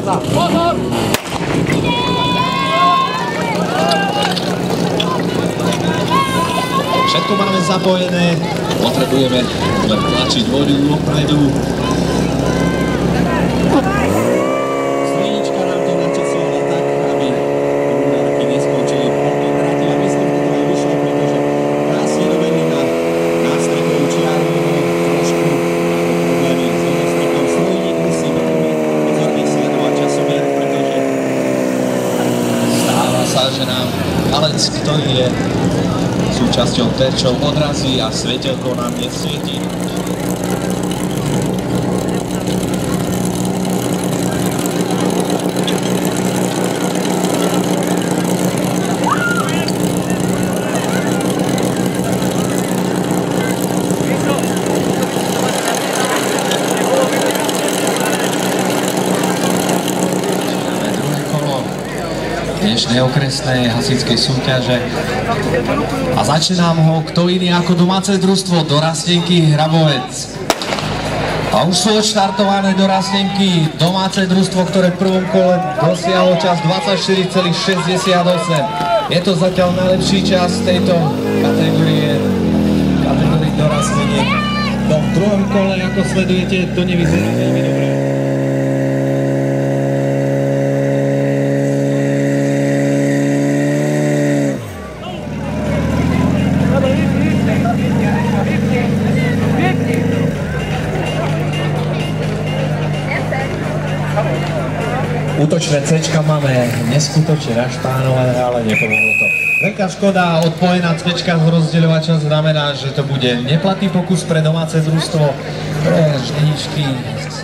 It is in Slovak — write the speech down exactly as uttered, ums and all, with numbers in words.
Pozor! Všetko máme zapojené, potrebujeme len tlačiť vodu dopredu. Slinička nám to načasovala tak, aby údarky neskončili po kvadráte a myslím, že to aj vyšlo, pretože krásne dobehli na nástrekovú čiaru, trošku problémy s odostníkom. Slojník musí veľmi pozorne sledovať časomier, pretože stáva sa, že nám palec, ktorý je súčasťou terčov odrazí a svetelko nám nesvietí. Dnešnej okresnej hasičskej súťaže a začne nám ho kto iný ako domáce družstvo Dorastenky Hrabovec. A už sú odštartované Dorastenky, domáce družstvo, ktoré v prvom kole dosiahlo čas dvadsaťštyri celá šesťdesiatosem. Je to zatiaľ najlepší čas tejto kategórie, kategórii Dorasteniek. No v druhom kole, ako sledujete, to nevyzerá veľmi dobre. Útočné C-čka máme neskutočne naštánované, ale nepomohlo to. Veľká škoda, odpojená C-čka z rozdeľovača znamená, že to bude neplatný pokus pre domáce družstvo, pre ždeničky